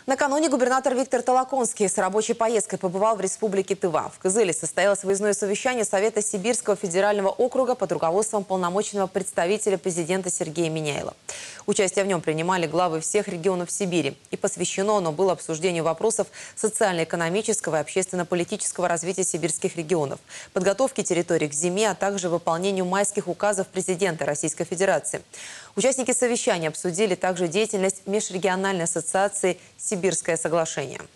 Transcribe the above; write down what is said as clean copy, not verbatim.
Накануне губернатор Виктор Толоконский с рабочей поездкой побывал в республике Тыва. В Кызыле состоялось выездное совещание Совета Сибирского федерального округа под руководством полномочного представителя президента Сергея Миняйла. Участие в нем принимали главы всех регионов Сибири. И посвящено оно было обсуждению вопросов социально-экономического и общественно-политического развития сибирских регионов, подготовке территорий к зиме, а также выполнению майских указов президента Российской Федерации. Участники совещания обсудили также деятельность межрегиональной ассоциации «Сибирское соглашение».